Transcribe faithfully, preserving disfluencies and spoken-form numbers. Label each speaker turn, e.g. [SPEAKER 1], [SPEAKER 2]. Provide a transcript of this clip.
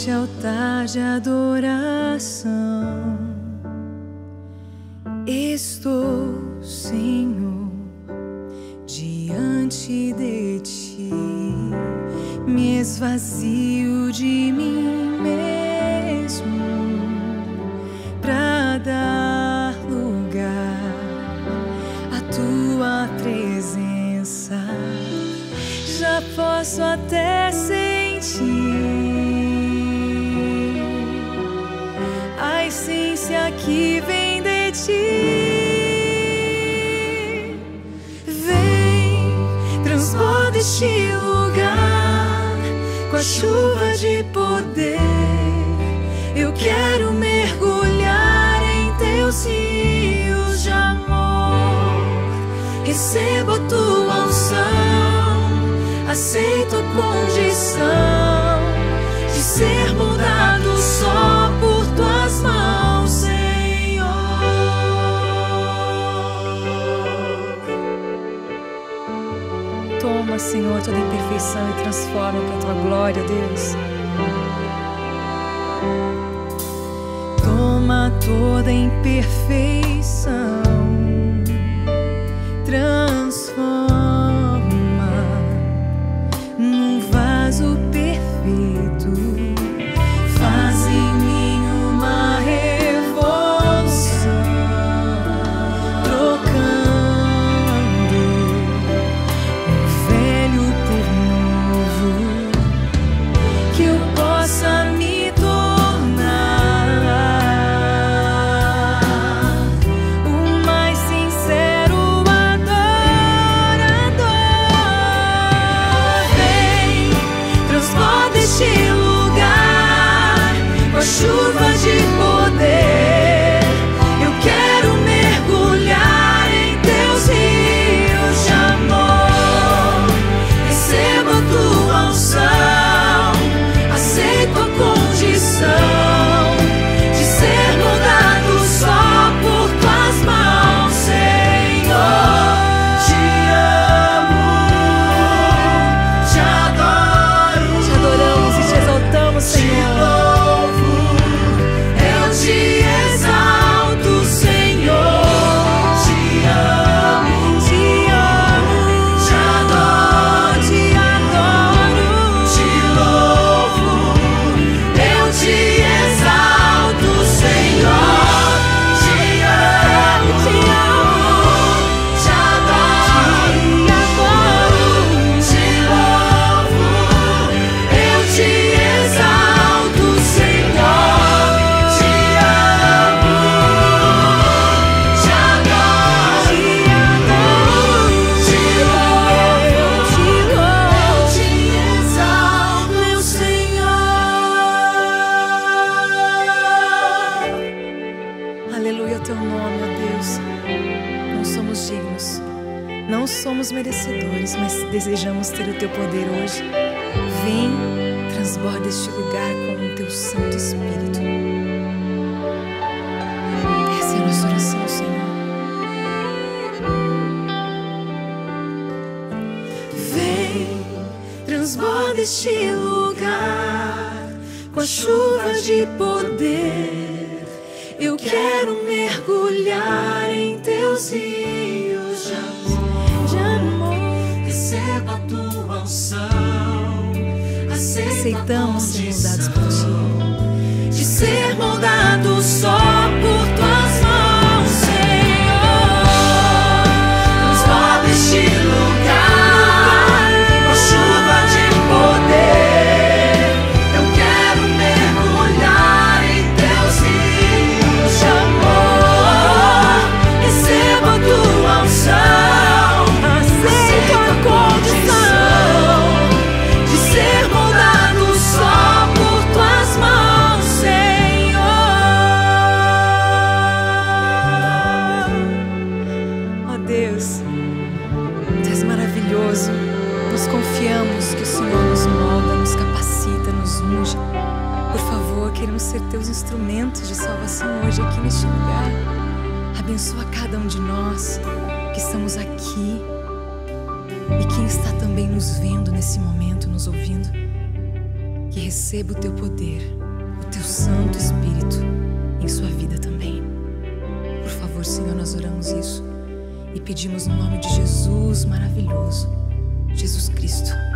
[SPEAKER 1] neste altar de adoração. Estou, Senhor, diante de Ti, me esvazio de mim mesmo para dar lugar à Tua presença. Já posso até sentir a essência que vem de Ti. Vem, transborda este lugar com a chuva de poder. Eu quero mergulhar em Teus rios de amor. Recebo a Tua unção, aceito a condição de ser moldado só por Tuas mãos, Senhor. Toma, Senhor, toda imperfeição e transforma para a Tua glória, Deus. Toma toda imperfeição, transforma num vaso perfeito. Faz em mim uma revolução, trocando o velho por novo, que eu possa me tornar o mais sincero adorador. Vem, transborda este lugar com a chuva de poder. Eu quero mergulhar em Teus rios de amor. Recebo a Tua unção, aceito a condição de ser moldado só por Tuas mãos, Senhor. Te amo, te adoro, te adoramos e te exaltamos, Senhor. Te louvo, eu te exalto, Senhor. Te amo, te amo, te adoro, te adoro, te louvo, eu te exalto, Senhor. Te amo, te amo, te adoro, te louvo, eu te exalto, Senhor. Te amo, te adoro, te louvo, te exalto, meu Senhor. Aleluia ao Teu nome, ó Deus. Não somos dignos, não somos merecedores, mas desejamos ter o Teu poder hoje. Vem, transborda este lugar com o Teu Santo Espírito. Essa é a nossa oração, Senhor. Vem, transborda este lugar com a chuva de poder. Eu quero mergulhar em Teus rios de amor. De amor. Receba a Tua unção, aceitamos ser moldados por Ti, de ser moldado só por Tuas mãos, Senhor. Transforma este lugar com a chuva de poder. Eu quero mergulhar em Teus rios de amor. Receba a Tua unção, aceito a condição de ser moldado só por Tuas mãos, Senhor. Ó Deus, Tu és maravilhoso. Nos confiamos que o Senhor nos molda, nos capacita, nos unge. Por favor, queremos ser Teus instrumentos de salvação hoje aqui neste lugar. Abençoa cada um de nós que estamos aqui e quem está também nos vendo nesse momento, nos ouvindo. que receba o teu poder, o teu Santo Espírito em sua vida também. Por favor, Senhor, nós oramos isso e pedimos no nome de Jesus maravilhoso, Jesus Cristo.